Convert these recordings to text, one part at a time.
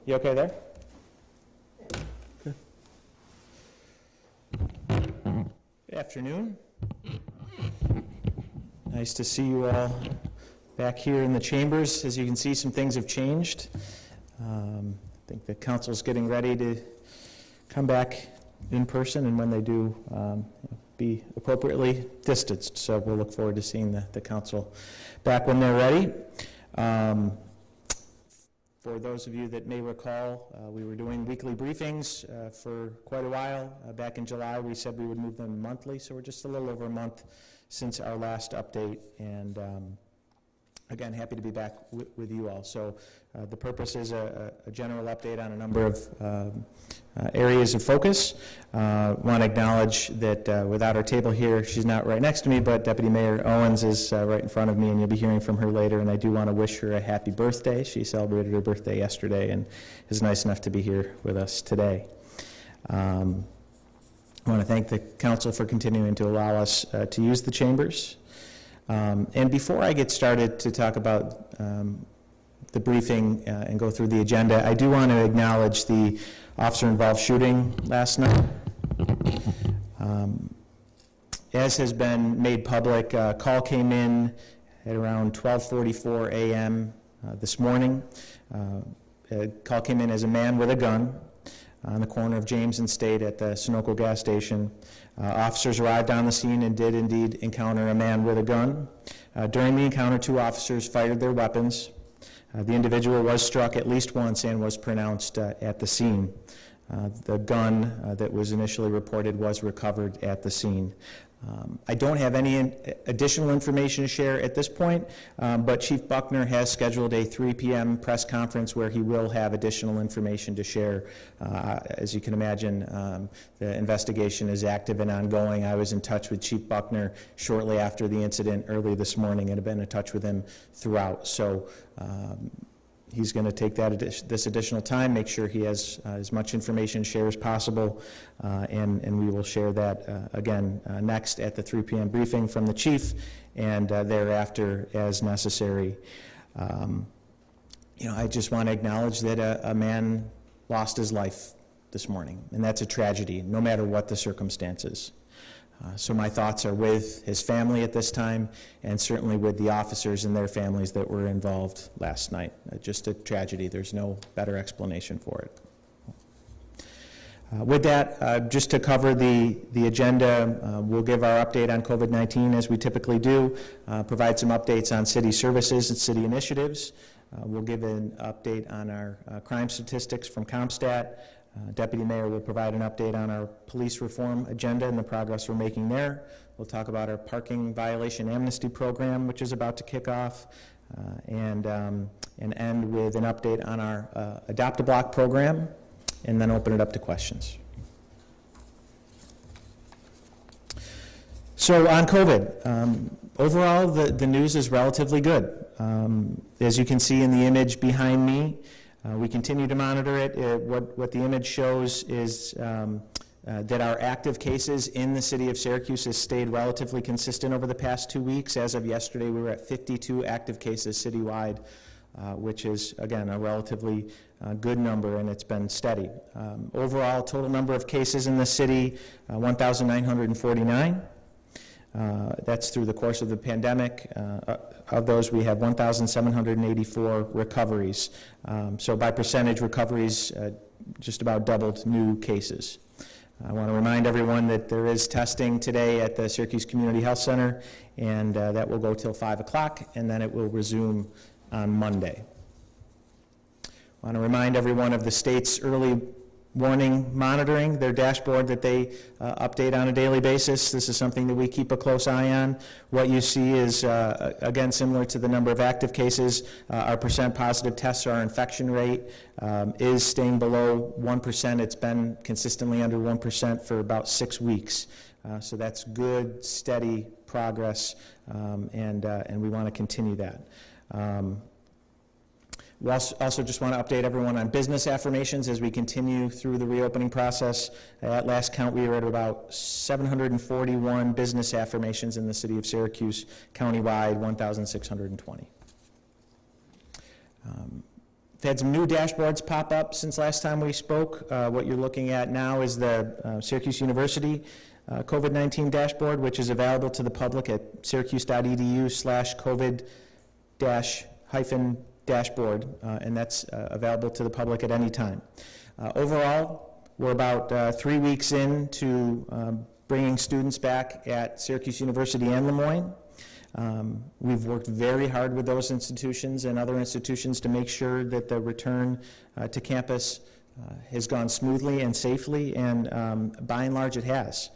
You okay there? Good. Good afternoon. Nice to see you all back here in the chambers. As you can see, some things have changed. I think the council's getting ready to come back in person, and when they do, be appropriately distanced. So we'll look forward to seeing the council back when they're ready. For those of you that may recall, we were doing weekly briefings for quite a while. Back in July, we said we would move them monthly, so we're just a little over a month since our last update, and again, happy to be back with you all. So the purpose is a general update on a number of areas of focus. Want to acknowledge that without our table here, she's not right next to me, but Deputy Mayor Owens is right in front of me, and you'll be hearing from her later, and I do want to wish her a happy birthday. She celebrated her birthday yesterday and is nice enough to be here with us today. I want to thank the council for continuing to allow us to use the chambers. And before I get started to talk about the briefing and go through the agenda, I do want to acknowledge the officer-involved shooting last night. As has been made public, a call came in at around 12:44 a.m. This morning. A call came in as a man with a gun on the corner of James and State at the Sunoco gas station. Officers arrived on the scene and did indeed encounter a man with a gun. During the encounter, 2 officers fired their weapons. The individual was struck at least once and was pronounced at the scene. The gun that was initially reported was recovered at the scene. I don't have any additional information to share at this point, but Chief Buckner has scheduled a 3 p.m. press conference where he will have additional information to share. As you can imagine, the investigation is active and ongoing. I was in touch with Chief Buckner shortly after the incident early this morning and have been in touch with him throughout. So he's going to take this additional time, make sure he has as much information to share as possible, and we will share that again next at the 3 p.m. briefing from the chief, and thereafter as necessary. I just want to acknowledge that a man lost his life this morning, and that's a tragedy, no matter what the circumstances. So my thoughts are with his family at this time, and certainly with the officers and their families that were involved last night. Just a tragedy. There's no better explanation for it. With that, just to cover the agenda, we'll give our update on COVID-19 as we typically do, provide some updates on city services and city initiatives. We'll give an update on our crime statistics from CompStat. Deputy Mayor will provide an update on our police reform agenda and the progress we're making there. We'll talk about our parking violation amnesty program, which is about to kick off, and end with an update on our Adopt-A-Block program, and then open it up to questions. So on COVID, overall the news is relatively good. As you can see in the image behind me, we continue to monitor it. What the image shows is that our active cases in the city of Syracuse has stayed relatively consistent over the past 2 weeks. As of yesterday, we were at 52 active cases citywide, which is, again, a relatively good number, and it's been steady. Overall, total number of cases in the city, 1,949. That's through the course of the pandemic. Of those, we have 1,784 recoveries. So by percentage, recoveries just about doubled new cases. I want to remind everyone that there is testing today at the Syracuse Community Health Center, and that will go till 5 o'clock, and then it will resume on Monday. I want to remind everyone of the state's early warning monitoring, their dashboard that they update on a daily basis. This is something that we keep a close eye on. What you see is, again, similar to the number of active cases, our percent positive tests, our infection rate is staying below 1%. It's been consistently under 1% for about 6 weeks. So that's good, steady progress, and we want to continue that. We also just want to update everyone on business affirmations as we continue through the reopening process. At last count, we were at about 741 business affirmations in the city of Syracuse, countywide 1,620. had some new dashboards pop up since last time we spoke. What you're looking at now is the Syracuse University COVID-19 dashboard, which is available to the public at syracuse.edu/COVID-dashboard, and that's available to the public at any time. Overall, we're about 3 weeks into bringing students back at Syracuse University and Lemoyne. We've worked very hard with those institutions and other institutions to make sure that the return to campus has gone smoothly and safely, and by and large it has.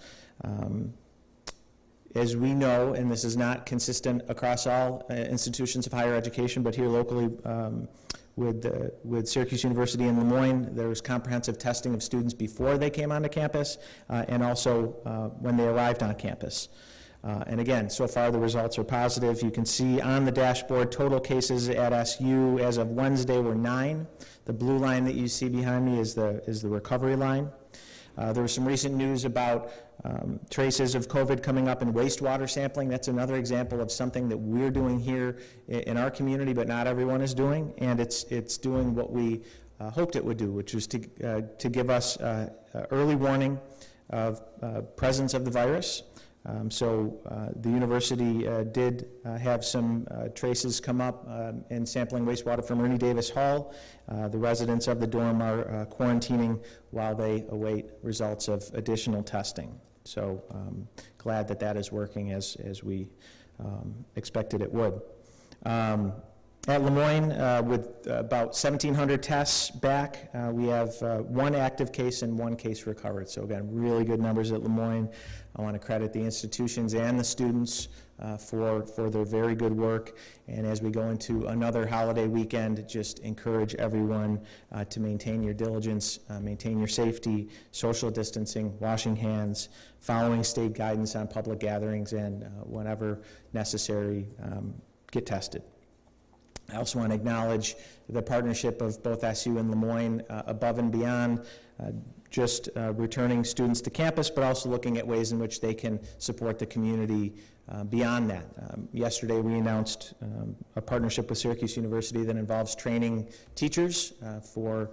As we know, and this is not consistent across all institutions of higher education, but here locally with Syracuse University and Lemoyne, there was comprehensive testing of students before they came onto campus and also when they arrived on campus. And again, so far the results are positive. You can see on the dashboard total cases at SU as of Wednesday were 9. The blue line that you see behind me is the recovery line. There was some recent news about traces of COVID coming up in wastewater sampling. That's another example of something that we're doing here in our community, but not everyone is doing, and it's doing what we hoped it would do, which was to give us early warning of presence of the virus. So the university did have some traces come up in sampling wastewater from Ernie Davis Hall. The residents of the dorm are quarantining while they await results of additional testing. So glad that that is working as we expected it would. At Lemoyne, with about 1,700 tests back, we have 1 active case and 1 case recovered. So again, really good numbers at Lemoyne. I want to credit the institutions and the students for their very good work. And as we go into another holiday weekend, just encourage everyone to maintain your diligence, maintain your safety, social distancing, washing hands, following state guidance on public gatherings, and whenever necessary, get tested. I also want to acknowledge the partnership of both SU and Lemoyne above and beyond just returning students to campus, but also looking at ways in which they can support the community beyond that. Yesterday we announced a partnership with Syracuse University that involves training teachers for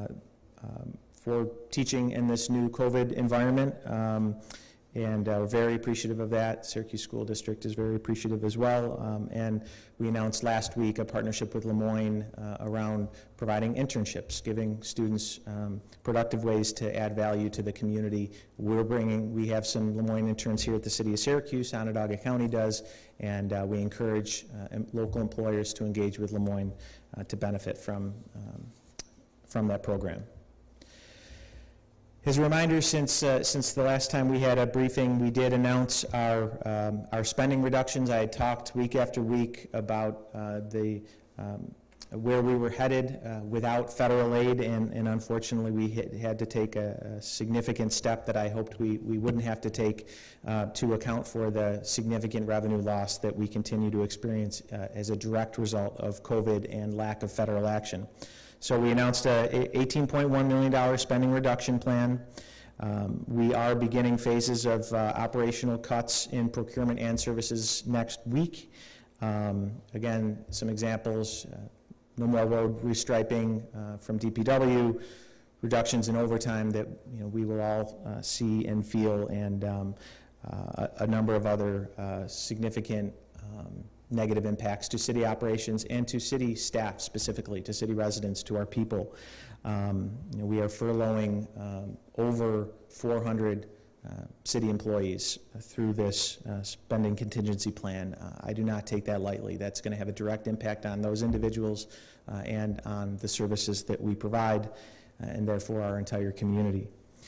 teaching in this new COVID environment. And we're very appreciative of that. Syracuse School District is very appreciative as well. And we announced last week a partnership with Lemoyne around providing internships, giving students productive ways to add value to the community. We have some Lemoyne interns here at the City of Syracuse, Onondaga County does, and we encourage local employers to engage with Lemoyne to benefit from that program. As a reminder, since the last time we had a briefing, we did announce our spending reductions. I had talked week after week about where we were headed without federal aid, and unfortunately we had to take a significant step that I hoped we wouldn't have to take to account for the significant revenue loss that we continue to experience as a direct result of COVID and lack of federal action. So we announced a $18.1 million spending reduction plan. We are beginning phases of operational cuts in procurement and services next week. Again, some examples, no more road restriping from DPW, reductions in overtime that we will all see and feel, and a number of other significant negative impacts to city operations and to city staff, specifically to city residents, to our people. We are furloughing over 400 city employees through this spending contingency plan. I do not take that lightly. That's going to have a direct impact on those individuals and on the services that we provide, and therefore our entire community.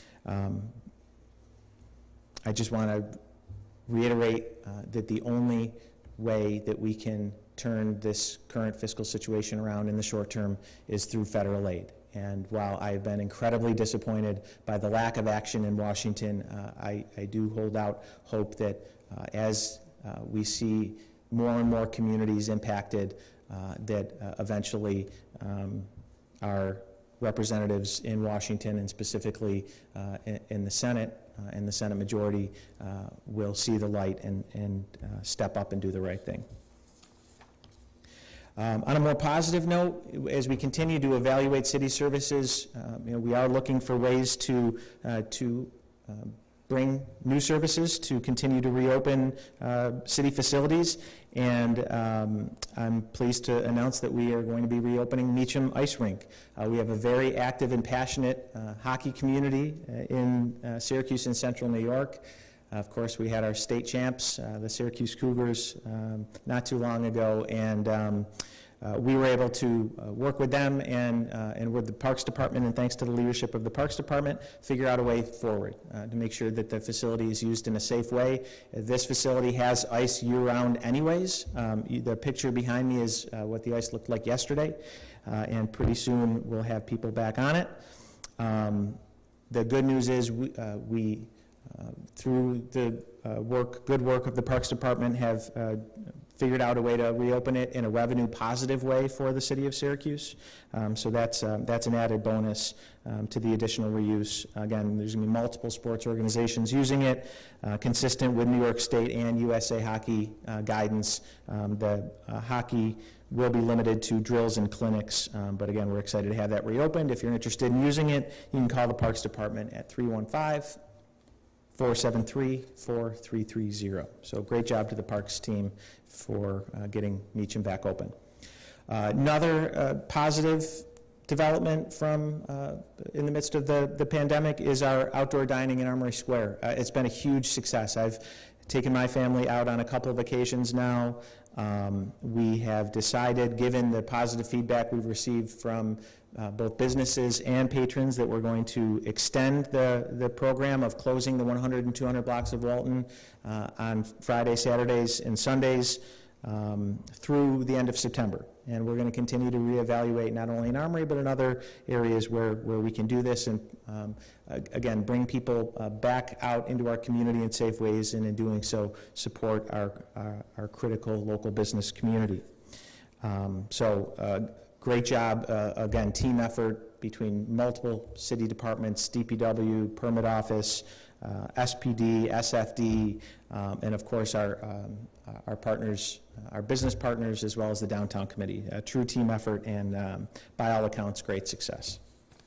I just want to reiterate that the only way that we can turn this current fiscal situation around in the short term is through federal aid. And while I've been incredibly disappointed by the lack of action in Washington, I do hold out hope that as we see more and more communities impacted, that eventually our representatives in Washington, and specifically in the Senate and the Senate majority, will see the light and step up and do the right thing. On a more positive note, as we continue to evaluate city services, we are looking for ways to bring new services to continue to reopen city facilities, and I'm pleased to announce that we are going to be reopening Meacham Ice Rink. We have a very active and passionate hockey community in Syracuse and Central New York. Of course, we had our state champs, the Syracuse Cougars, not too long ago, and we were able to work with them and with the Parks Department, and thanks to the leadership of the Parks Department, figure out a way forward to make sure that the facility is used in a safe way. This facility has ice year-round anyways. The picture behind me is what the ice looked like yesterday, and pretty soon we'll have people back on it. The good news is we through the good work of the Parks Department, have figured out a way to reopen it in a revenue positive way for the city of Syracuse. So that's an added bonus to the additional reuse. Again, there's going to be multiple sports organizations using it, consistent with New York State and USA Hockey guidance. The hockey will be limited to drills and clinics, but again, we're excited to have that reopened. If you're interested in using it, you can call the Parks Department at 315-473-4330. So great job to the Parks team for getting Meacham back open. Another positive development from in the midst of the pandemic is our outdoor dining in Armory Square. It's been a huge success. I've taken my family out on a couple of occasions now. We have decided, given the positive feedback we've received from both businesses and patrons, that we're going to extend the program of closing the 100 and 200 blocks of Walton on Fridays, Saturdays, and Sundays through the end of September. And we're going to continue to reevaluate not only in Armory, but in other areas where we can do this, and again, bring people back out into our community in safe ways, and in doing so, support our critical local business community. Great job, again, team effort between multiple city departments, DPW, Permit Office, SPD, SFD, and of course our partners, our business partners, as well as the Downtown Committee. A true team effort, and by all accounts, great success.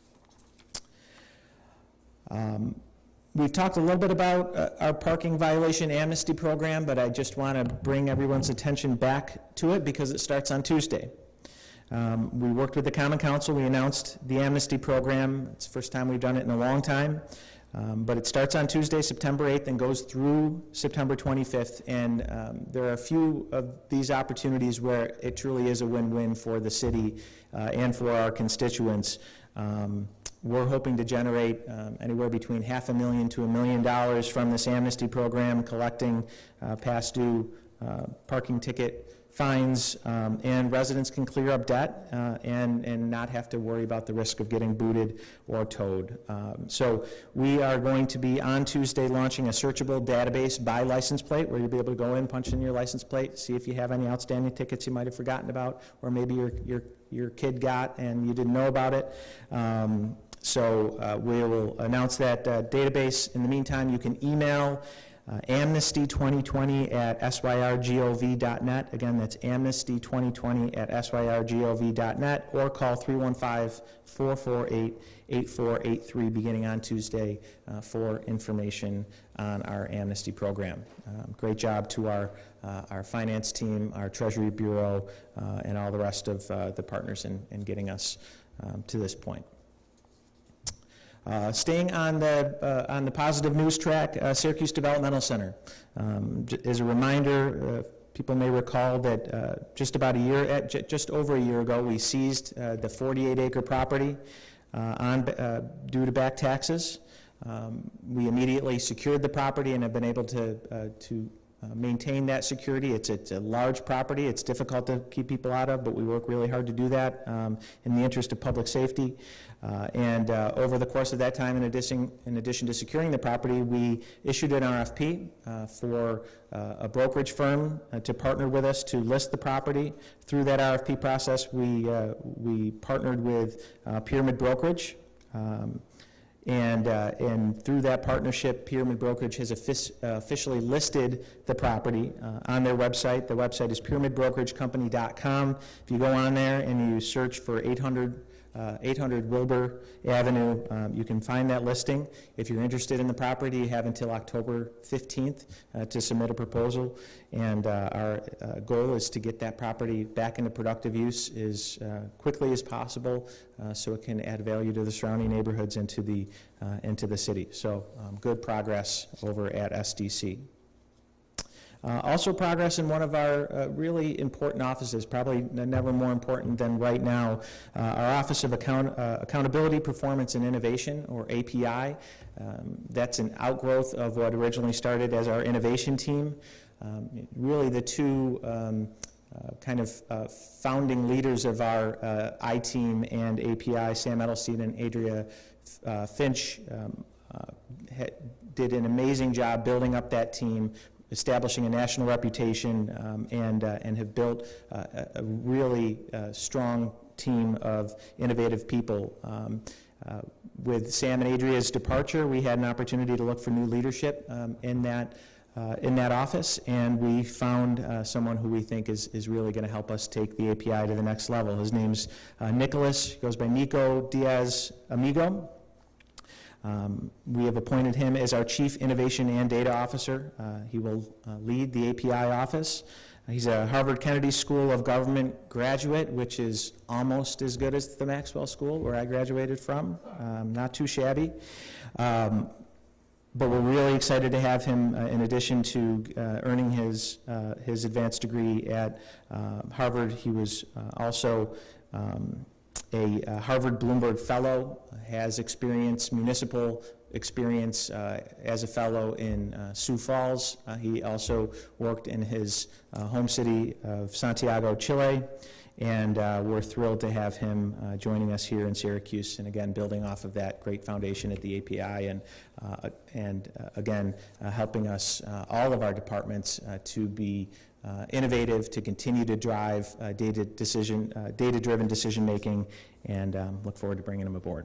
We've talked a little bit about our parking violation amnesty program, but I just want to bring everyone's attention back to it because it starts on Tuesday. We worked with the Common Council. We announced the amnesty program. It's the first time we've done it in a long time. But it starts on Tuesday, September 8th, and goes through September 25th. And there are a few of these opportunities where it truly is a win-win for the city and for our constituents. We're hoping to generate anywhere between $500,000 to $1 million from this amnesty program, collecting past due parking ticket fines, and residents can clear up debt and not have to worry about the risk of getting booted or towed. So we are going to be on Tuesday launching a searchable database by license plate, where you'll be able to go in, punch in your license plate, see if you have any outstanding tickets you might have forgotten about, or maybe your kid got and you didn't know about it. We will announce that database. In the meantime, you can email amnesty2020@syrgov.net. Again, that's amnesty2020@syrgov.net, or call 315-448-8483 beginning on Tuesday for information on our amnesty program. Great job to our finance team, our Treasury Bureau, and all the rest of the partners in getting us to this point. Staying on the positive news track, Syracuse Developmental Center. As a reminder, people may recall that just over a year ago, we seized the 48-acre property due to back taxes. We immediately secured the property and have been able to maintain that security. It's a large property. It's difficult to keep people out of, but we work really hard to do that in the interest of public safety. Over the course of that time, in addition to securing the property, we issued an RFP for a brokerage firm to partner with us to list the property. Through that RFP process, we partnered with Pyramid Brokerage. And through that partnership, Pyramid Brokerage has officially listed the property on their website. The website is pyramidbrokeragecompany.com. If you go on there and you search for 800 Wilbur Avenue, you can find that listing. If you're interested in the property, you have until October 15th to submit a proposal. And our goal is to get that property back into productive use as quickly as possible so it can add value to the surrounding neighborhoods and to the city. So good progress over at SDC. Also progress in one of our really important offices, probably never more important than right now, our Office of Accountability, Performance, and Innovation, or API. That's an outgrowth of what originally started as our innovation team. Really the two founding leaders of our I-Team and API, Sam Edelstein and Adria Finch, did an amazing job building up that team, establishing a national reputation, and have built a really strong team of innovative people. With Sam and Adria's departure, we had an opportunity to look for new leadership in that office, and we found someone who we think is really going to help us take the API to the next level. His name's Nicholas, goes by Nico Diaz Amigo. We have appointed him as our Chief Innovation and Data Officer. He will lead the API office. He's a Harvard Kennedy School of Government graduate, which is almost as good as the Maxwell School, where I graduated from. Not too shabby. But we're really excited to have him, in addition to earning his advanced degree at Harvard. He was also a Harvard Bloomberg Fellow, has municipal experience as a fellow in Sioux Falls. He also worked in his home city of Santiago, Chile, and we're thrilled to have him joining us here in Syracuse, and again, building off of that great foundation at the API, and again, helping us, all of our departments, to be innovative, to continue to drive data-driven decision-making, and look forward to bringing him aboard.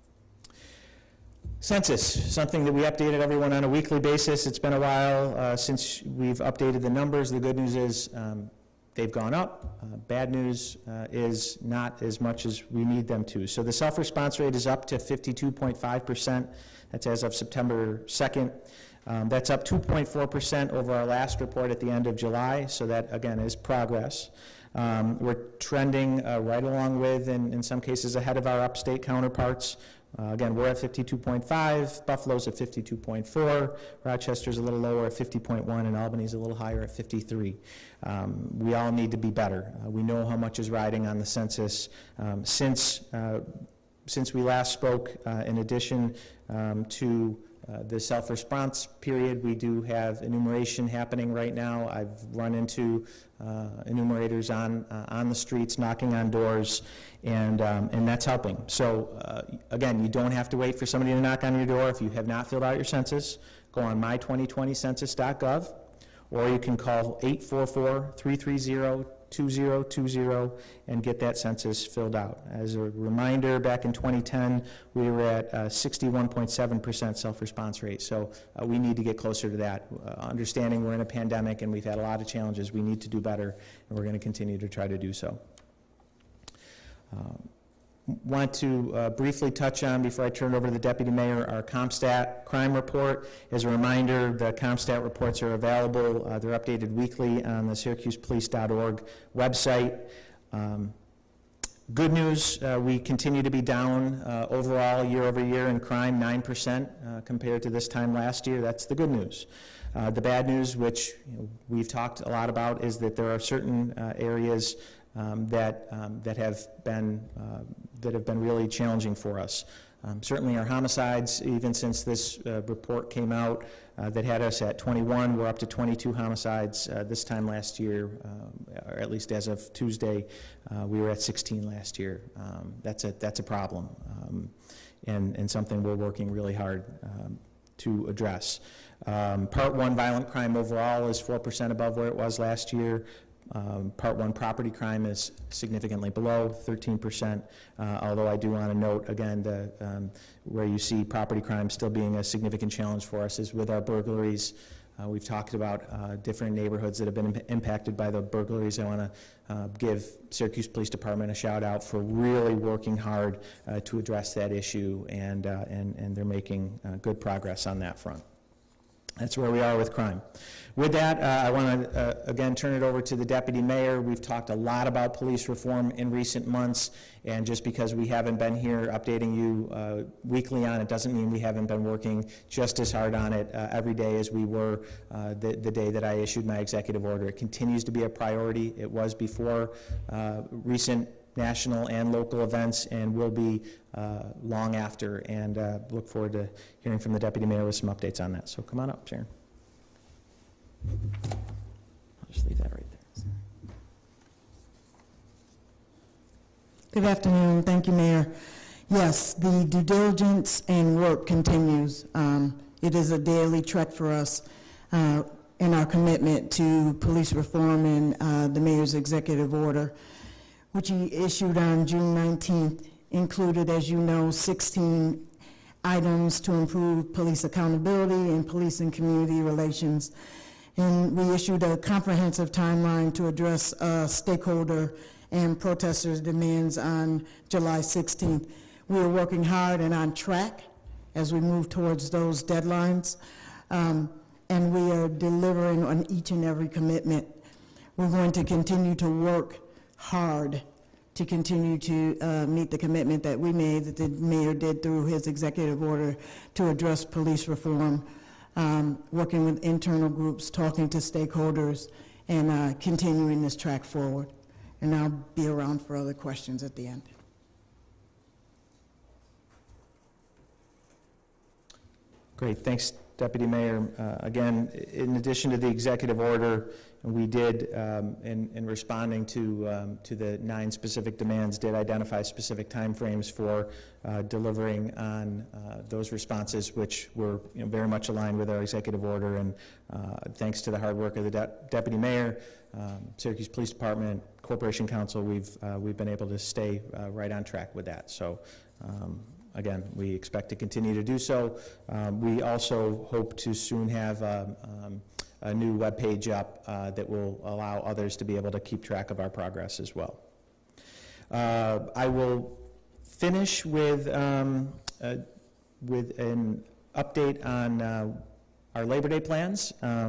Census, something that we updated everyone on a weekly basis. It's been a while since we've updated the numbers. The good news is they've gone up. Bad news is not as much as we need them to. So the self-response rate is up to 52.5%. That's as of September 2nd. That's up 2.4% over our last report at the end of July, so that, again, is progress. We're trending right along with, and in some cases ahead of our upstate counterparts. Again, we're at 52.5, Buffalo's at 52.4, Rochester's a little lower at 50.1, and Albany's a little higher at 53. We all need to be better. We know how much is riding on the census. Since we last spoke, in addition to the self-response period, we do have enumeration happening right now. I've run into enumerators on the streets, knocking on doors, and that's helping. So again, you don't have to wait for somebody to knock on your door. If you have not filled out your census, go on my2020census.gov, or you can call 844-330-2020 and get that census filled out. As a reminder, back in 2010, we were at 61.7% self-response rate, so we need to get closer to that. Understanding we're in a pandemic and we've had a lot of challenges, we need to do better, and we're going to continue to try to do so. Want to briefly touch on, before I turn it over to the Deputy Mayor, our CompStat crime report. As a reminder, the CompStat reports are available. They're updated weekly on the syracusepolice.org website. Good news, we continue to be down overall year over year in crime, 9% compared to this time last year. That's the good news. The bad news, which we've talked a lot about, is that there are certain areas that have been really challenging for us. Certainly our homicides, even since this report came out, that had us at 21, we're up to 22 homicides this time last year, or at least as of Tuesday, we were at 16 last year. That's a problem, and something we're working really hard to address. Part 1 violent crime overall is 4% above where it was last year. Part 1 property crime is significantly below 13%, although I do want to note, again, where you see property crime still being a significant challenge for us is with our burglaries. We've talked about different neighborhoods that have been impacted by the burglaries. I want to give Syracuse Police Department a shout out for really working hard to address that issue, and they're making good progress on that front. That's where we are with crime. With that, I want to, again, turn it over to the Deputy Mayor. We've talked a lot about police reform in recent months, and just because we haven't been here updating you weekly on it doesn't mean we haven't been working just as hard on it every day as we were the day that I issued my executive order. It continues to be a priority. It was before recent national and local events, and will be long after, and look forward to hearing from the Deputy Mayor with some updates on that. So come on up, Sharon. I'll just leave that right there. Good afternoon. Thank you, Mayor. Yes, the due diligence and work continues. It is a daily trek for us in our commitment to police reform and the Mayor's executive order, which he issued on June 19th, included, as you know, 16 items to improve police accountability and police and community relations. And we issued a comprehensive timeline to address stakeholder and protesters' demands on July 16th. We are working hard and on track as we move towards those deadlines, and we are delivering on each and every commitment. We're going to continue to work hard to continue to meet the commitment that we made, that the Mayor did through his executive order to address police reform, working with internal groups, talking to stakeholders, and continuing this track forward. And I'll be around for other questions at the end. Great, thanks, Deputy Mayor. Again, in addition to the executive order, we did, in responding to the 9 specific demands, did identify specific timeframes for delivering on those responses, which were very much aligned with our executive order. And thanks to the hard work of the Deputy Mayor, Syracuse Police Department, Corporation Council, we've been able to stay right on track with that. So. Again, we expect to continue to do so. We also hope to soon have a new webpage up that will allow others to be able to keep track of our progress as well. I will finish with an update on our Labor Day plans.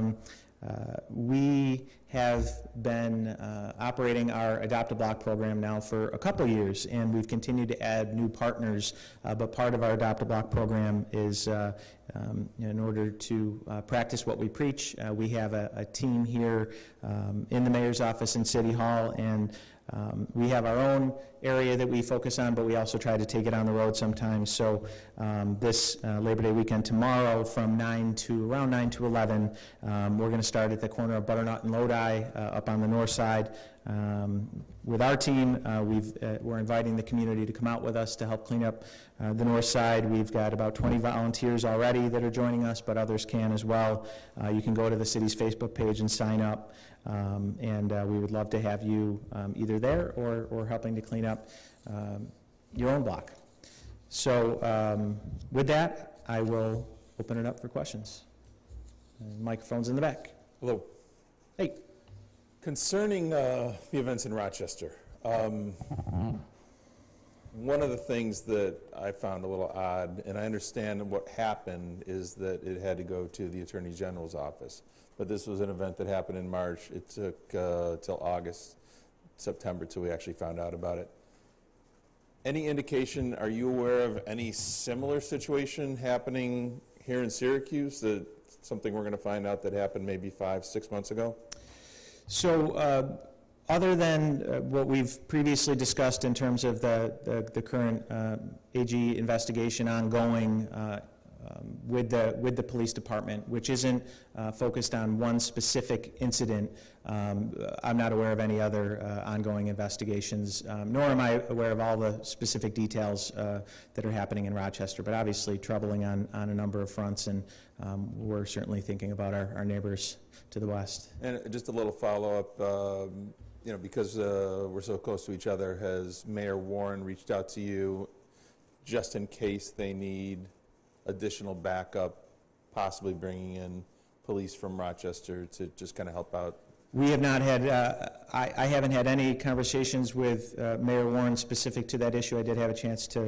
We have been operating our Adopt a Block program now for a couple years, and we've continued to add new partners, but part of our Adopt a Block program is in order to practice what we preach. We have a team here in the Mayor's office in City Hall, and we have our own area that we focus on, but we also try to take it on the road sometimes. So this Labor Day weekend tomorrow from around 9 to 11, we're going to start at the corner of Butternut and Lodi up on the north side. With our team, we're inviting the community to come out with us to help clean up the north side. We've got about 20 volunteers already that are joining us, but others can as well. You can go to the city's Facebook page and sign up. And we would love to have you either there or helping to clean up your own block. So with that, I will open it up for questions. Microphone's in the back. Hello. Hey. Concerning the events in Rochester, one of the things that I found a little odd, and I understand what happened, is that it had to go to the Attorney General's office. But this was an event that happened in March. It took till August, September till we actually found out about it. Any indication, are you aware of any similar situation happening here in Syracuse, that something we're going to find out that happened maybe 5-6 months ago? So other than what we've previously discussed in terms of the current AG investigation ongoing, with the police department, which isn't focused on one specific incident. I'm not aware of any other ongoing investigations, nor am I aware of all the specific details that are happening in Rochester, but obviously troubling on a number of fronts, and we're certainly thinking about our neighbors to the west. And just a little follow-up, you know, because we're so close to each other, has Mayor Warren reached out to you just in case they need additional backup, possibly bringing in police from Rochester to just kind of help out? We have not had, I haven't had any conversations with Mayor Warren specific to that issue. I did have a chance to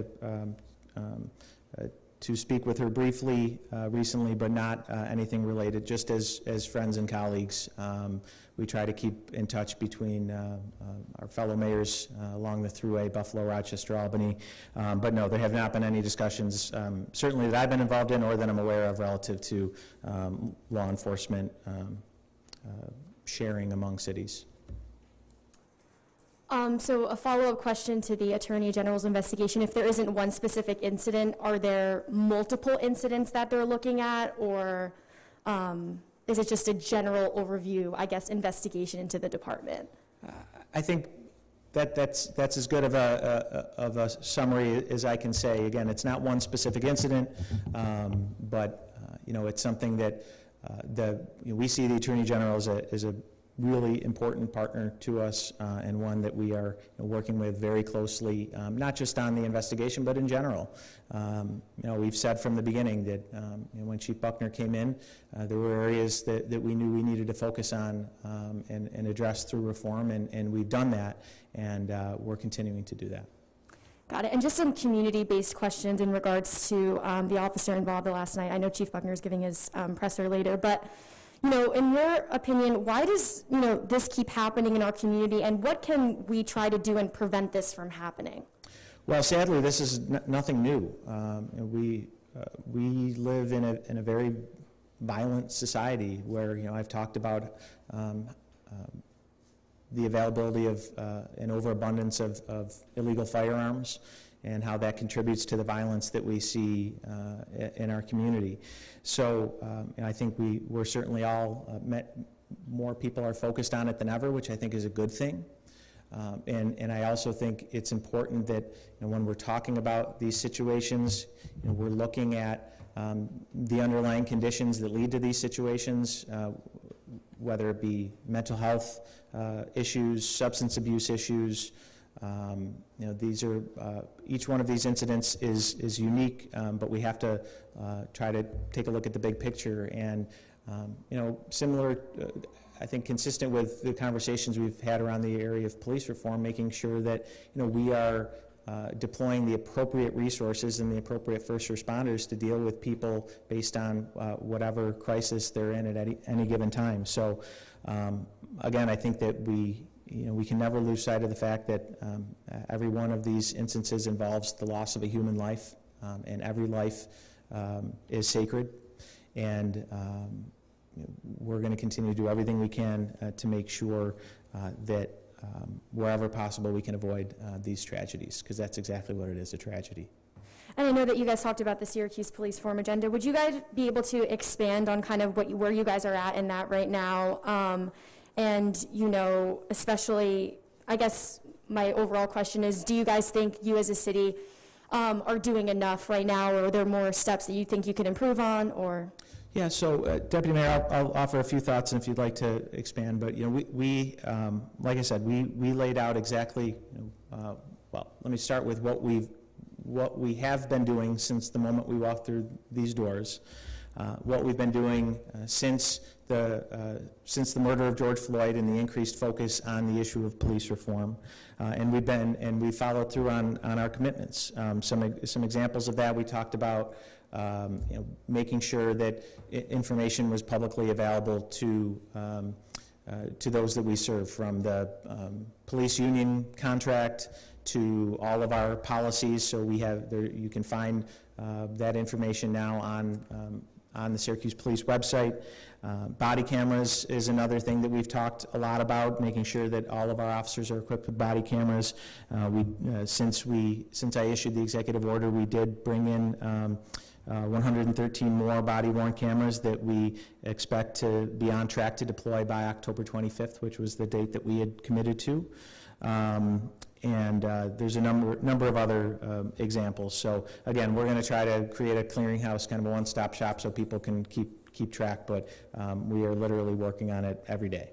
speak with her briefly recently, but not anything related, just as friends and colleagues. We try to keep in touch between our fellow mayors along the Thruway, Buffalo, Rochester, Albany. But no, there have not been any discussions, certainly that I've been involved in or that I'm aware of, relative to law enforcement sharing among cities. So a follow-up question to the Attorney General's investigation. If there isn't one specific incident, are there multiple incidents that they're looking at, or is it just a general overview, I guess, investigation into the department? I think that's as good of a summary as I can say. Again, it's not one specific incident, but you know, it's something that we see the Attorney General as a really important partner to us, and one that we are working with very closely, not just on the investigation, but in general. You know, we've said from the beginning that when Chief Buckner came in, there were areas that we knew we needed to focus on and address through reform, and we've done that, and we're continuing to do that. Got it. And just some community-based questions in regards to the officer involved last night. I know Chief Buckner is giving his presser later, but you know, in your opinion, why does this keep happening in our community, and what can we try to do and prevent this from happening? Well, sadly, this is nothing new. We live in a very violent society where I've talked about the availability of an overabundance of illegal firearms, and how that contributes to the violence that we see in our community. So I think we're certainly all, more people are focused on it than ever, which I think is a good thing. And I also think it's important that when we're talking about these situations, we're looking at the underlying conditions that lead to these situations, whether it be mental health issues, substance abuse issues. These are each one of these incidents is unique, but we have to try to take a look at the big picture. And similar, I think, consistent with the conversations we've had around the area of police reform, making sure that we are deploying the appropriate resources and the appropriate first responders to deal with people based on whatever crisis they're in at any given time. So again, I think that we can never lose sight of the fact that every one of these instances involves the loss of a human life, and every life is sacred. And we're going to continue to do everything we can to make sure that wherever possible we can avoid these tragedies, because that's exactly what it is, a tragedy. And I know that you guys talked about the Syracuse Police Reform Agenda. Would you guys be able to expand on kind of where you guys are at in that right now? And, especially, I guess my overall question is, do you guys think you as a city are doing enough right now, or are there more steps that you think you could improve on, or? Yeah, so Deputy Mayor, I'll offer a few thoughts, and if you'd like to expand, but we like I said, we laid out exactly, well, let me start with what we have been doing since the moment we walked through these doors, what we've been doing since the murder of George Floyd and the increased focus on the issue of police reform, and we followed through on our commitments. Some examples of that, we talked about making sure that information was publicly available to those that we serve, from the police union contract to all of our policies. So we have you can find that information now on the Syracuse Police website. Body cameras is another thing that we've talked a lot about, making sure that all of our officers are equipped with body cameras. Since I issued the executive order, we did bring in 113 more body-worn cameras that we expect to be on track to deploy by October 25th, which was the date that we had committed to. And there's a number of other examples. So again, we're going to try to create a clearinghouse, kind of a one-stop shop, so people can keep track, but we are literally working on it every day.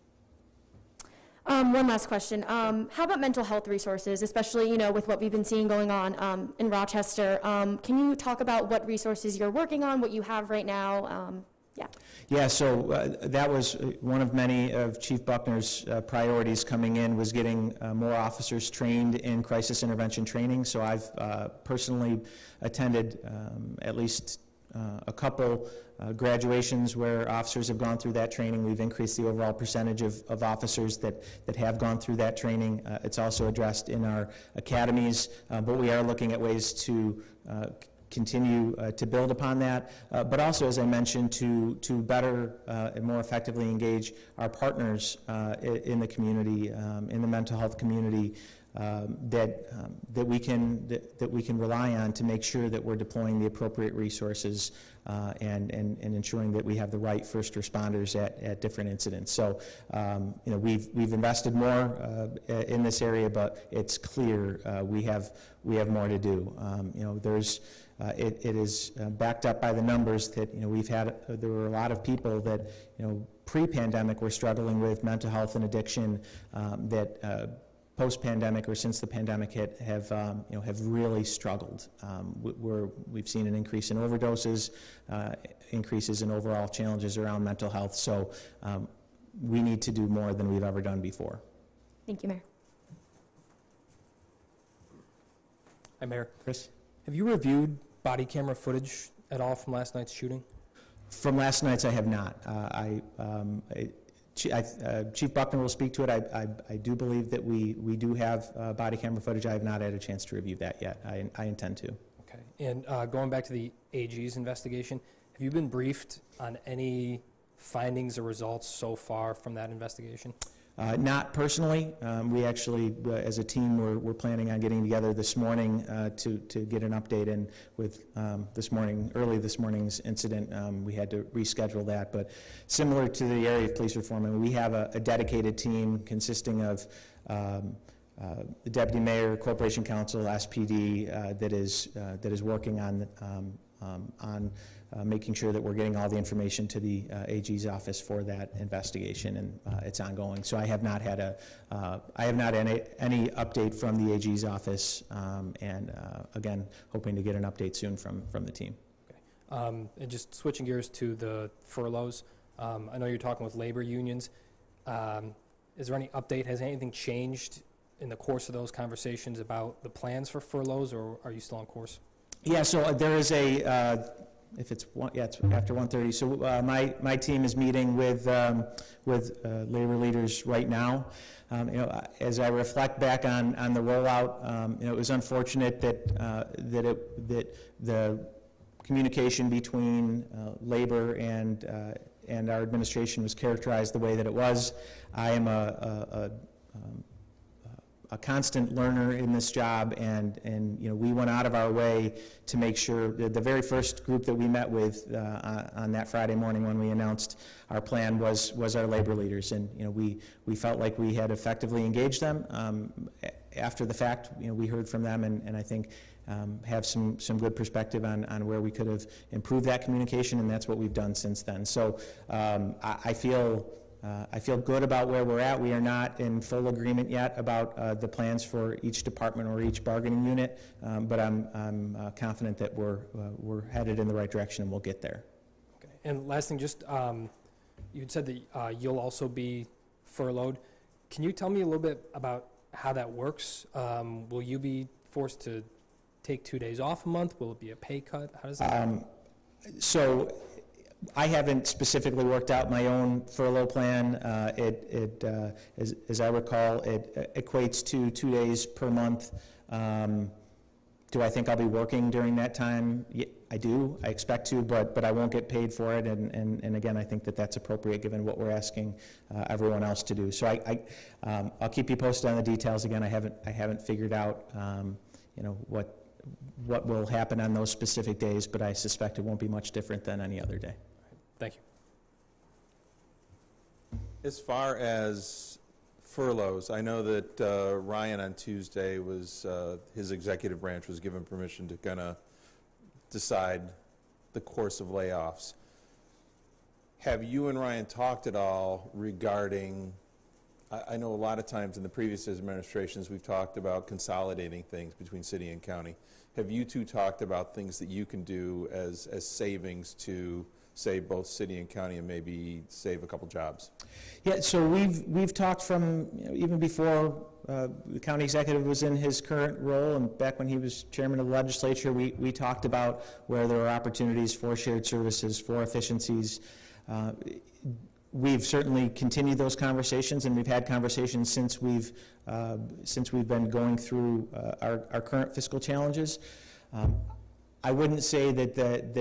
One last question. How about mental health resources, especially, you know, with what we've been seeing going on in Rochester? Can you talk about what resources you're working on, what you have right now? Yeah. Yeah, so that was one of many of Chief Buckner's priorities coming in, was getting more officers trained in crisis intervention training. So I've personally attended at least a couple graduations where officers have gone through that training. We've increased the overall percentage of officers that have gone through that training. It's also addressed in our academies, but we are looking at ways to continue to build upon that, but also, as I mentioned, to better and more effectively engage our partners in the community, in the mental health community, that we can rely on to make sure that we're deploying the appropriate resources and ensuring that we have the right first responders at different incidents. So you know, we've invested more in this area, but it's clear we have more to do. You know, it is backed up by the numbers that, you know, there were a lot of people that, you know, pre-pandemic were struggling with mental health and addiction that post-pandemic or since the pandemic hit have really struggled. We've seen an increase in overdoses, increases in overall challenges around mental health. So we need to do more than we've ever done before. Thank you, Mayor. Hi, Mayor. Chris? Have you reviewed body camera footage at all from last night's shooting? From last night's, I have not. Chief Buckner will speak to it. I do believe that we do have body camera footage. I have not had a chance to review that yet. I intend to. Okay. And going back to the AG's investigation, have you been briefed on any findings or results so far from that investigation? Not personally. We actually, as a team, we're planning on getting together this morning to get an update. And with early this morning's incident, we had to reschedule that. But similar to the area of police reform, I mean, we have a dedicated team consisting of the deputy mayor, corporation counsel, SPD, that is working on making sure that we're getting all the information to the AG's office for that investigation, and it's ongoing. So I have not had any update from the AG's office, and again, hoping to get an update soon from the team. Okay. And just switching gears to the furloughs, I know you're talking with labor unions. Is there any update? Has anything changed in the course of those conversations about the plans for furloughs, or are you still on course? Yeah, so there is it's after 1:30. So my team is meeting with labor leaders right now. You know, as I reflect back on the rollout, you know, it was unfortunate that the communication between labor and our administration was characterized the way that it was. I am a constant learner in this job, and you know, we went out of our way to make sure that the very first group that we met with on that Friday morning when we announced our plan was our labor leaders, and you know, we felt like we had effectively engaged them. After the fact, you know, we heard from them, and I think have some good perspective on where we could have improved that communication, and that's what we've done since then. So I feel good about where we're at. We are not in full agreement yet about the plans for each department or each bargaining unit, but I'm confident that we're headed in the right direction and we'll get there. Okay. And last thing, just you had said that you'll also be furloughed. Can you tell me a little bit about how that works? Will you be forced to take 2 days off a month? Will it be a pay cut? How does that work? So I haven't specifically worked out my own furlough plan. As I recall, it equates to 2 days per month. Do I think I'll be working during that time? Yeah, I do. I expect to, but I won't get paid for it. And again, I think that that's appropriate given what we're asking everyone else to do. So I'll keep you posted on the details. Again, I haven't figured out you know, what will happen on those specific days, but I suspect it won't be much different than any other day. Thank you. As far as furloughs, I know that Ryan on Tuesday was, his executive branch was given permission to kind of decide the course of layoffs. Have you and Ryan talked at all regarding, I know a lot of times in the previous administrations we've talked about consolidating things between city and county. Have you two talked about things that you can do as savings to save both city and county and maybe save a couple jobs? Yeah, so we've talked from, even before the county executive was in his current role, and back when he was chairman of the legislature, we talked about where there are opportunities for shared services, for efficiencies. We've certainly continued those conversations, and we've had conversations since we've been going through our current fiscal challenges. I wouldn't say that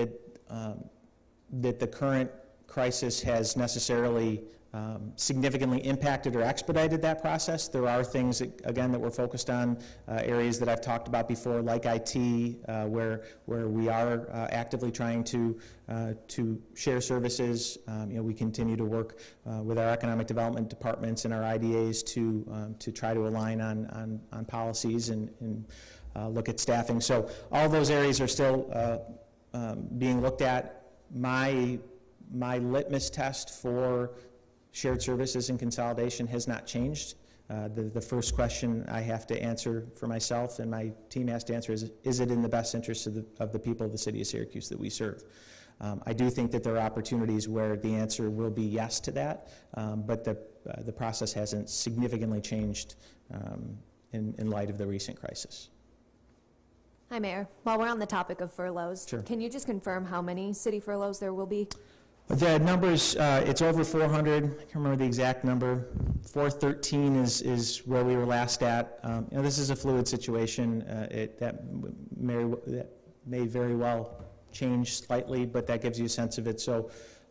the current crisis has necessarily significantly impacted or expedited that process. There are things, again, that we're focused on, areas that I've talked about before, like IT, where we are actively trying to share services. We continue to work with our economic development departments and our IDAs to try to align on policies and look at staffing. So all those areas are still being looked at. My litmus test for shared services and consolidation has not changed. The first question I have to answer for myself and my team has to answer is it in the best interest of the people of the city of Syracuse that we serve? I do think that there are opportunities where the answer will be yes to that, but the process hasn't significantly changed in light of the recent crisis. Hi, Mayor. While we're on the topic of furloughs, Sure. Can you just confirm how many city furloughs there will be? The numbers, it's over 400. I can't remember the exact number. 413 is where we were last at. This is a fluid situation. That may very well change slightly, but that gives you a sense of it. So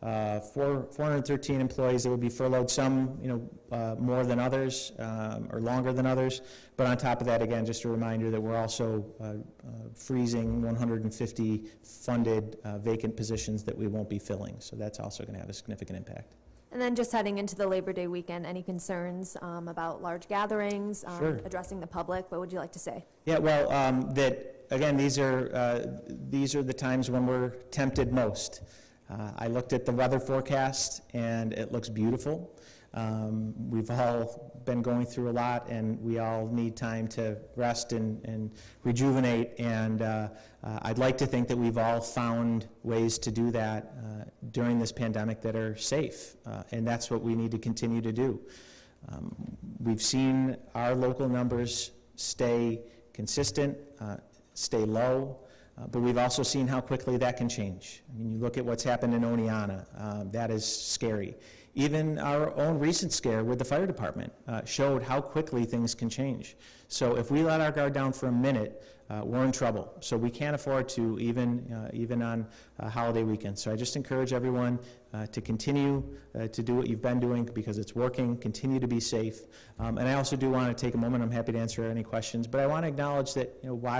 413 employees that will be furloughed, some more than others or longer than others. But on top of that, again, just a reminder that we're also freezing 150 funded vacant positions that we won't be filling. So that's also going to have a significant impact. And then just heading into the Labor Day weekend, any concerns about large gatherings, Sure. addressing the public? What would you like to say? Yeah, well, again, these are the times when we're tempted most. I looked at the weather forecast, and it looks beautiful. We've all been going through a lot, and we all need time to rest and rejuvenate, and I'd like to think that we've all found ways to do that during this pandemic that are safe, and that's what we need to continue to do. We've seen our local numbers stay consistent, stay low, but we've also seen how quickly that can change. I mean, you look at what's happened in Oneonta, that is scary. Even our own recent scare with the fire department showed how quickly things can change. So if we let our guard down for a minute, we're in trouble. So we can't afford to, even on holiday weekends. So I just encourage everyone to continue to do what you've been doing because it's working, continue to be safe. And I also do want to take a moment, I'm happy to answer any questions, but I want to acknowledge that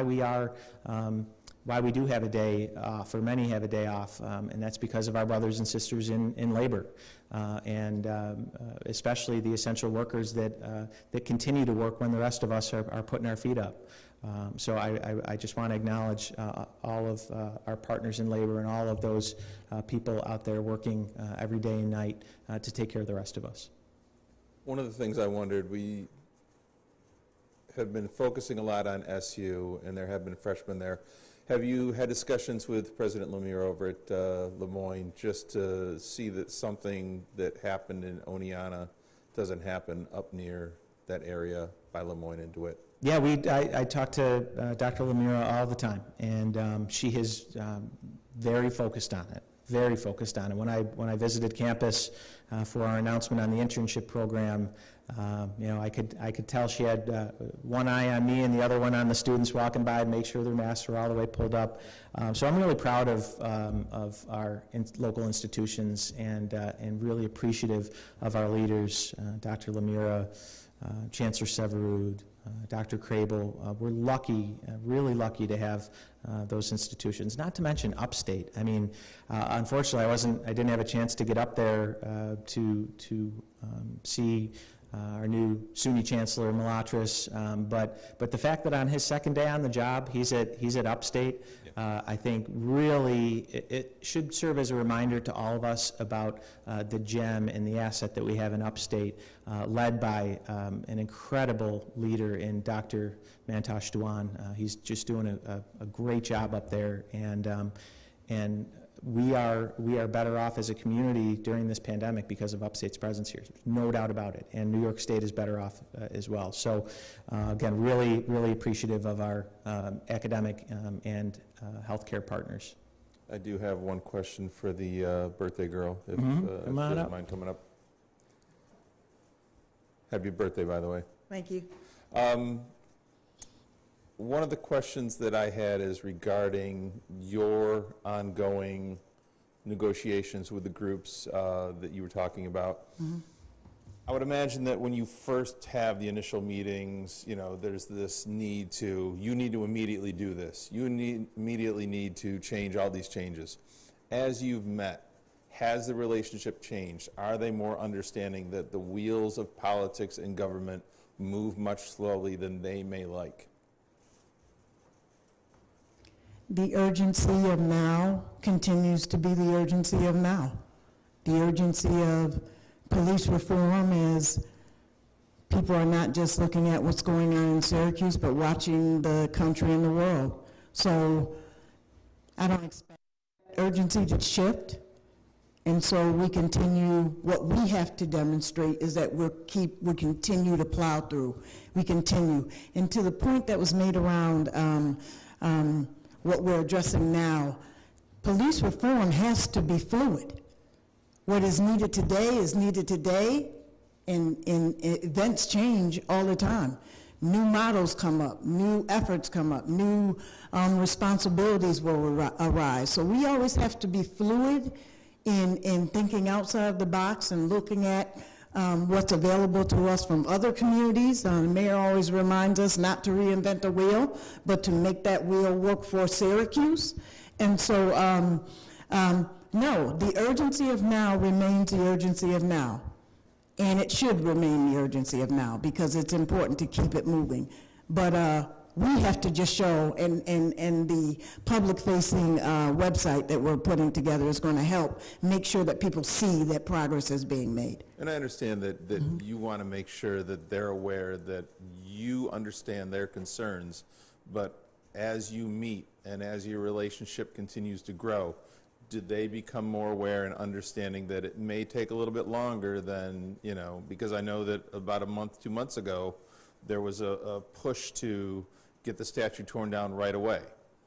why we do have a day off, or many have a day off, and that's because of our brothers and sisters in labor, and especially the essential workers that continue to work when the rest of us are putting our feet up. So I just want to acknowledge all of our partners in labor and all of those people out there working every day and night to take care of the rest of us. One of the things I wondered, we have been focusing a lot on SU, and there have been freshmen there. Have you had discussions with President Lemire over at Lemoyne just to see that something that happened in Oneonta doesn't happen up near that area by Lemoyne and DeWitt? Yeah, I talk to Dr. Lemire all the time, and she is very focused on it. Very focused on it. When I visited campus for our announcement on the internship program, I could tell she had one eye on me and the other one on the students walking by to make sure their masks were all the way pulled up. So I'm really proud of our local institutions and really appreciative of our leaders, Dr. Lemire, Chancellor Severud, Dr. Crable. We're lucky, really lucky to have those institutions, not to mention upstate. I mean, unfortunately, I didn't have a chance to get up there to see our new SUNY Chancellor, Malatras, but the fact that on his second day on the job, he's at Upstate, I think really it should serve as a reminder to all of us about the gem and the asset that we have in Upstate, led by an incredible leader in Dr. Mantosh Dewan. He's just doing a great job up there, and we are better off as a community during this pandemic because of Upstate's presence here. There's no doubt about it. And New York State is better off as well. So again, really appreciative of our academic and healthcare partners. I do have one question for the birthday girl, if Come she on doesn't up. mind coming up. Happy birthday, by the way. Thank you. One of the questions that I had is regarding your ongoing negotiations with the groups that you were talking about. I would imagine that when you first have the initial meetings, you know, there's this need to, you need to immediately do this. You immediately need to change all these changes. As you've met, has the relationship changed? Are they more understanding that the wheels of politics and government move much slowly than they may like? The urgency of now continues to be the urgency of now. The urgency of police reform is people are not just looking at what's going on in Syracuse, but watching the country and the world. So I don't expect urgency to shift. And so we continue, what we have to demonstrate is that we continue to plow through. We continue. And to the point that was made around what we're addressing now, police reform has to be fluid. What is needed today, and events change all the time. New models come up, new efforts come up, new responsibilities will arise. So we always have to be fluid in thinking outside the box and looking at what's available to us from other communities. The mayor always reminds us not to reinvent the wheel, but to make that wheel work for Syracuse. And so, no, the urgency of now remains the urgency of now. And it should remain the urgency of now because it's important to keep it moving. But we have to just show, and the public-facing website that we're putting together is going to help make sure that people see that progress is being made. And I understand that you want to make sure that they're aware that you understand their concerns, but as you meet and as your relationship continues to grow, do they become more aware and understanding that it may take a little bit longer than, you know, because I know that about a month, 2 months ago, there was a push to get the statue torn down right away.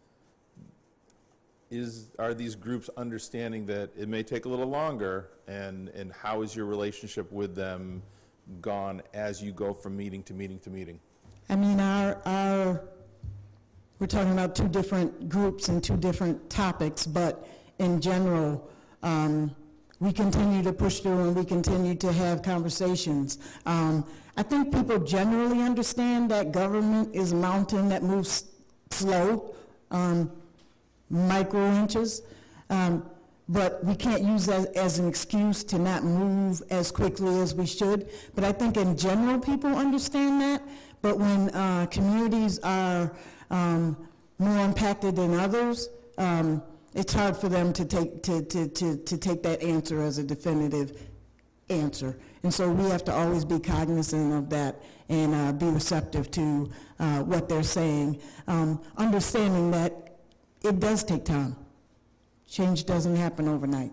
Are these groups understanding that it may take a little longer, and how is your relationship with them gone as you go from meeting to meeting to meeting? I mean, we're talking about two different groups and two different topics, but in general, we continue to push through and we continue to have conversations. I think people generally understand that government is a mountain that moves slow, micro inches, but we can't use that as an excuse to not move as quickly as we should. But I think in general people understand that, but when communities are more impacted than others, it's hard for them to take that answer as a definitive answer. And so we have to always be cognizant of that and be receptive to what they're saying, understanding that it does take time. Change doesn't happen overnight.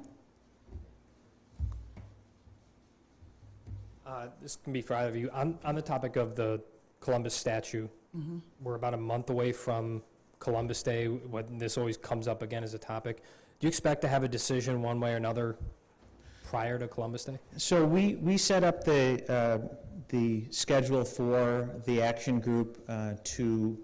This can be for either of you. On the topic of the Columbus statue, we're about a month away from Columbus Day, when this always comes up again as a topic. Do you expect to have a decision one way or another prior to Columbus Day? So we set up the schedule for the action group to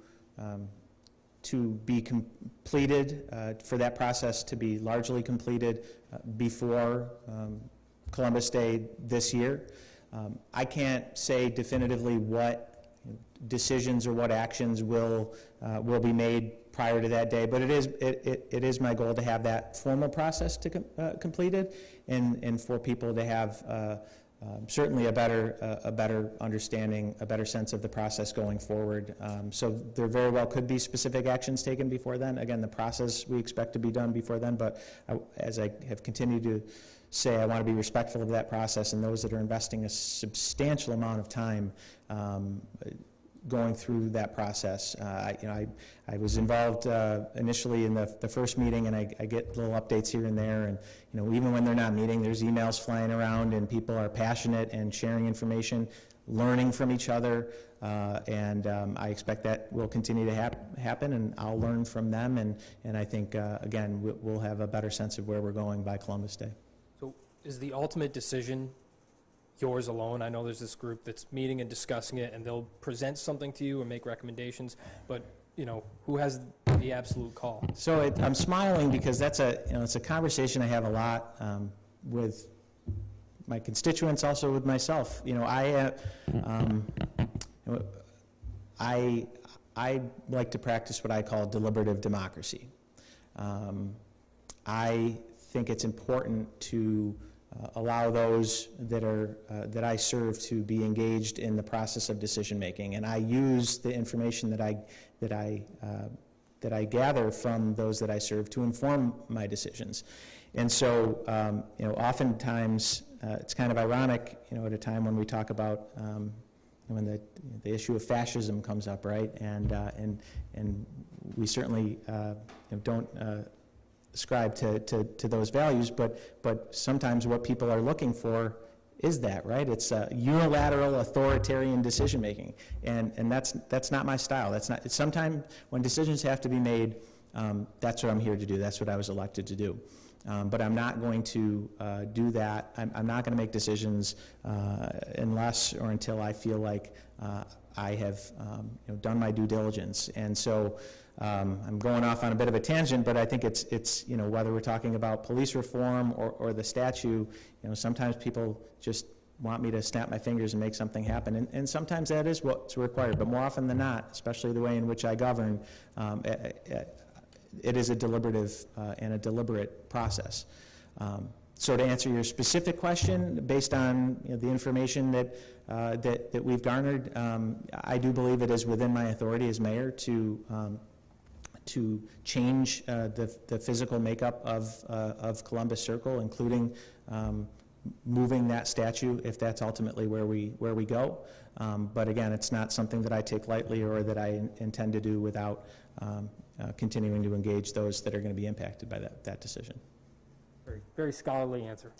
be completed, for that process to be largely completed before Columbus Day this year. I can't say definitively what decisions or what actions will be made prior to that day. But it is my goal to have that formal process completed, and for people to have certainly a better understanding, a better sense of the process going forward. So there very well could be specific actions taken before then. Again, the process we expect to be done before then, but as I have continued to say, I want to be respectful of that process and those that are investing a substantial amount of time going through that process. I was involved initially in the first meeting, and I get little updates here and there, and even when they're not meeting, there's emails flying around, and people are passionate and sharing information, learning from each other, and I expect that will continue to happen, and I'll learn from them, and I think, again, we'll have a better sense of where we're going by Columbus Day. So is the ultimate decision yours alone? I know there's this group that's meeting and discussing it, and they'll present something to you or make recommendations, but who has the absolute call? So I'm smiling because it's a conversation I have a lot with my constituents, also with myself. I like to practice what I call deliberative democracy. I think it's important to allow those that I serve to be engaged in the process of decision making, and I use the information that I gather from those that I serve to inform my decisions. And so, oftentimes it's kind of ironic, at a time when we talk about when the issue of fascism comes up, right? And we certainly don't ascribe to those values, but sometimes what people are looking for is that, right? It's unilateral, authoritarian decision making, and that's not my style. Sometimes when decisions have to be made, that's what I'm here to do. That's what I was elected to do. But I'm not going to do that. I'm not going to make decisions unless or until I feel like I have done my due diligence. And so I'm going off on a bit of a tangent, but I think it's whether we're talking about police reform or the statute, sometimes people just want me to snap my fingers and make something happen, and sometimes that is what's required, but more often than not, especially the way in which I govern, it is a deliberative and a deliberate process. So to answer your specific question, based on the information that we've garnered, I do believe it is within my authority as mayor to change the physical makeup of Columbus Circle, including moving that statue if that's ultimately where we go. But again, it's not something that I take lightly or that I intend to do without continuing to engage those that are going to be impacted by that decision. Very, very scholarly answer.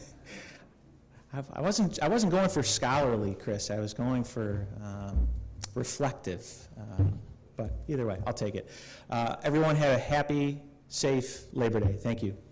I wasn't going for scholarly, Chris. I was going for reflective. But either way, I'll take it. Everyone have a happy, safe Labor Day. Thank you.